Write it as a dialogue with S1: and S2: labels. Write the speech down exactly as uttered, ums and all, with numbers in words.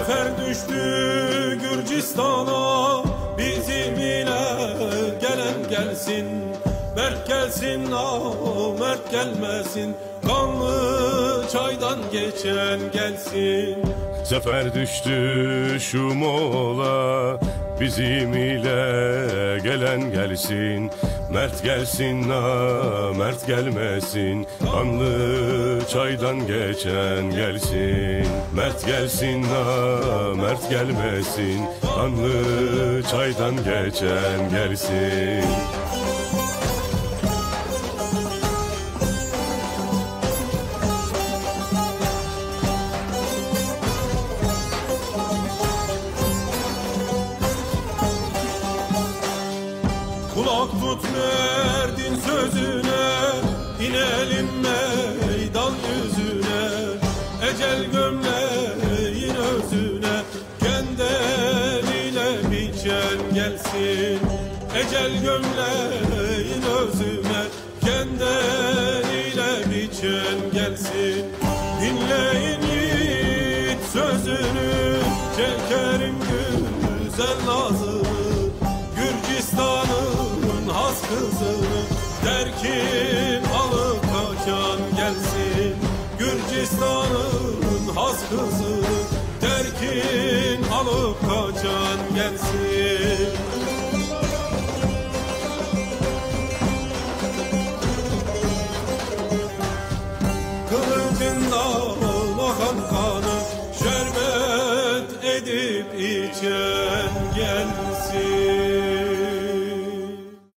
S1: Sefer düştü Gürcistan'a, bizim ile gelen gelsin. Mert gelsin, ah mert gelmesin, kanlı çaydan geçen gelsin.
S2: Sefer düştü şu Moğol'a, bizim ile gelen gelsin. Mert gelsin, ah mert gelmesin, kanlı çaydan geçen gelsin. Mert gelsin, ah mert gelmesin, kanlı çaydan geçen gelsin.
S1: Kulak tut Mert'in sözüne, inelim meydan yüzüne. Ecel gömleğin özüne, kendiliyle biçen gelsin. Ecel gömleğin özüne, kendiliyle biçen gelsin. Dinleyin yiğit sözünü, çekerim güzel nazını. Gürcistan'ın has kızını, derkin alıp kaçan gelsin. Gürcistan'ın has kızını, derkin alıp kaçan gelsin. Kılıcından akan kanı, şerbet edip içen gelsin.